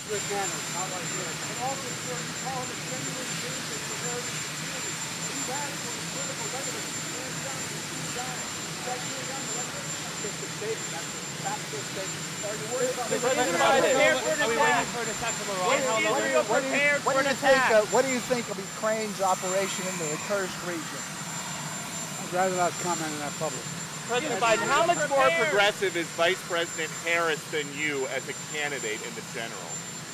good manners, not like this. And also, sir, you call him a genuine citizen for heritage community. He's radical and political relevant. Hands down, he's a cool guy. He's like you and that's just a statement. That's a factual statement. Are you worried about Are we waiting for an attack from Iran? What do you think of Ukraine's operation in the Kursk region? I'd rather not comment on that publicly. President Biden, how much more progressive is Vice President Harris than you as a candidate in the general?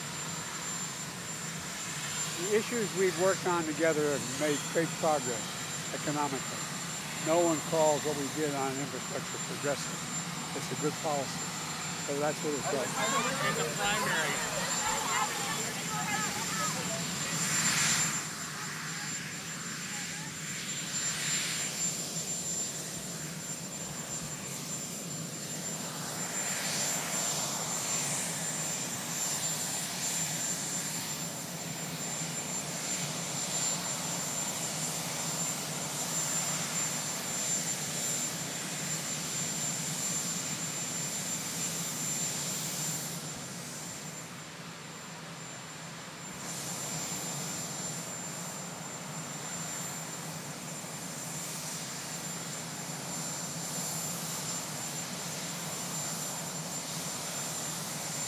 The issues we've worked on together have made great progress economically. No one calls what we did on infrastructure progressive. It's a good policy. So that's what it's like. In the primary,